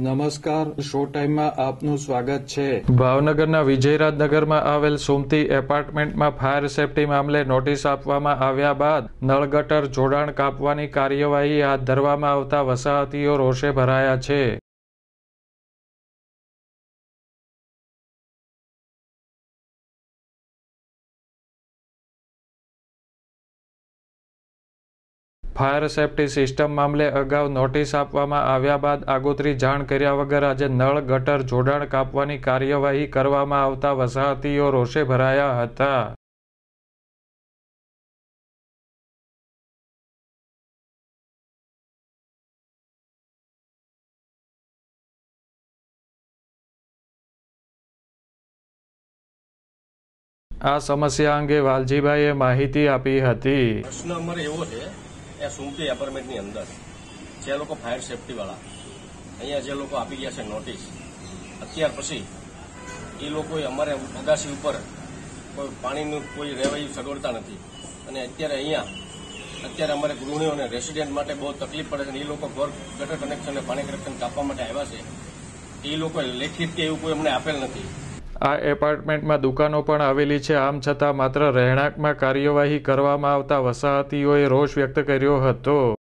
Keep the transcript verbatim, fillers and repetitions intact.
નમસ્કાર, શો ટાઈમમાં આપનું સ્વાગત છે। ભાવનગરના વિજયરાજનગરમાં આવેલ સુમતી એપાર્ટમેન્ટમાં ફાયર સેફટી મામલે નોટિસ આપવામાં આવ્યા બાદ નળ ગટર જોડાણ કાપવાની કાર્યવાહી હાથ ધરવામાં આવતા વસાહતીઓ રોષે ભરાયા છે। ફાયર સેફટી સિસ્ટમ મામલે અગાઉ નોટિસ આપવામાં આવ્યા બાદ આગોતરી જાણ કર્યા વગર આજે નળ ગટર જોડાણ કાપવાની કાર્યવાહી કરવામાં આવતા વસાહતીઓ રોષે ભરાયા હતા। આ સમસ્યા અંગે વાલજીભાઈએ માહિતી આપી હતી। પ્રશ્ન અમારે એવો છે કે સુમતી એપાર્ટમેન્ટની અંદર જે લોકો ફાયર સેફટી વાળા અહીંયા જે લોકો આપી ગયા છે નોટિસ, અત્યાર પછી એ લોકોએ અમારે અગાસી ઉપર કોઈ પાણીનું કોઈ રહેવાયું સગવડતા નથી અને અત્યારે અહીંયા અત્યારે અમારે ગૃહિણીઓ અને રેસિડેન્ટ માટે બહુ તકલીફ પડે છે। એ લોકો ઘર ગટર કનેક્શન અને પાણી કનેક્શન કાપવા માટે આવ્યા છે, એ લોકોએ લેખિત કે એવું કોઈ અમને આપેલ નથી। આ એપાર્ટમેન્ટમાં દુકાનો પણ આવેલી છે, આમ છતાં માત્ર રહેણાંકમાં કાર્યવાહી કરવામાં આવતા વસાહતીઓએ રોષ વ્યક્ત કર્યો હતો।